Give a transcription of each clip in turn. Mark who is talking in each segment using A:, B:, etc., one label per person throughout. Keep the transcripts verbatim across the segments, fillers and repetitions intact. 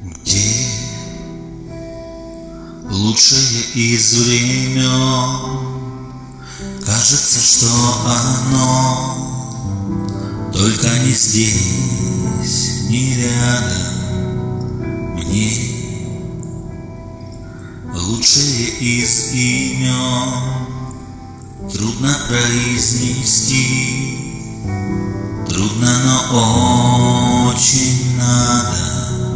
A: Где лучшее из времен? Кажется, что оно только не здесь, не рядом. Мне лучшее из имен трудно произнести, трудно, но очень надо.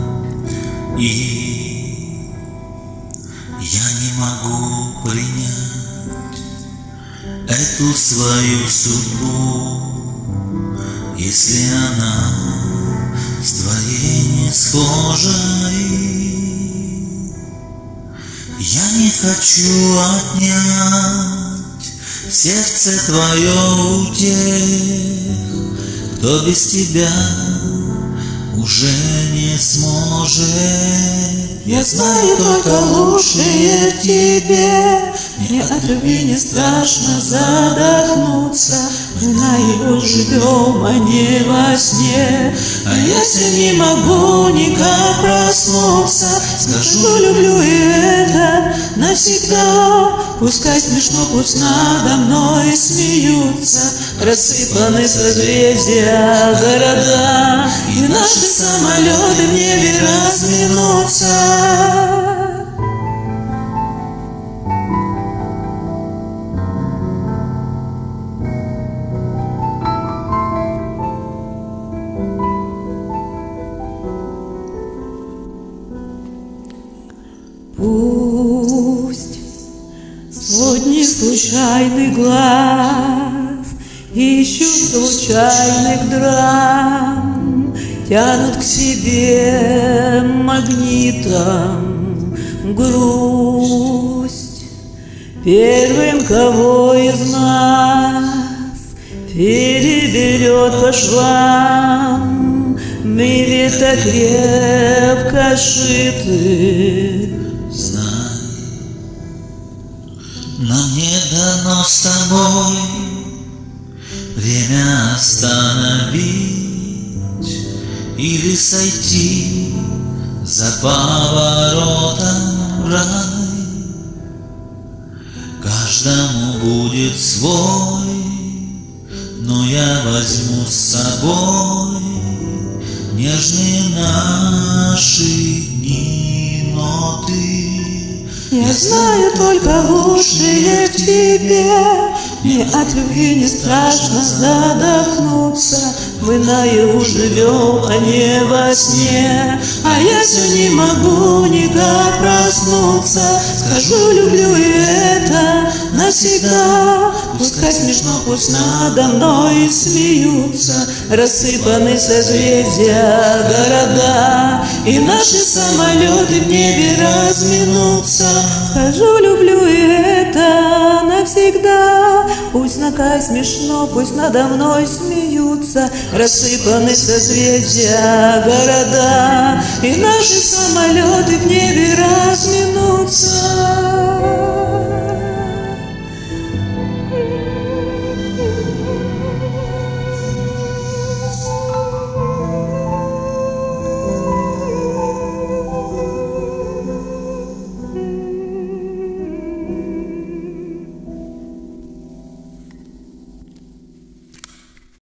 A: И я не могу принять эту свою судьбу, если она с твоей не схожа. И я не хочу отнять в сердце твое у тех, кто без тебя уже не сможет.
B: Я знаю только лучшее в тебе. Мне от любви не страшно задохнуться. Мы на его живем, а не во сне. А если не могу никак проснуться, скажу, люблю, и это навсегда. Пускай смешно, пусть надо мной смеются. Рассыпаны созвездия города, и наши самолеты в небе разминутся. Пусть сотни случайных глаз ищут случайных драм, тянут к себе магнитом грусть. Первым, кого из нас переберет по швам, мы ведь так крепко шиты.
A: Знай, нам не дано с тобой время остановить или сойти за поворотом в рай. Каждому будет свой, но я возьму с собой нежные наши дни, но ты.
B: Я знаю только лучшее в тебе. Мне от любви не страшно задохнуться. Мы наяву живем, а не во сне. А я все не могу никак проснуться. Скажу, люблю, и это навсегда. Пускай смешно, пусть надо мной смеются. Рассыпаны созвездия города, и наши самолеты в небе разминутся. Скажу, люблю, и это навсегда. Пусть накай смешно, пусть надо мной смеются. Рассыпаны созвездия города, и наши самолеты в небе разминутся.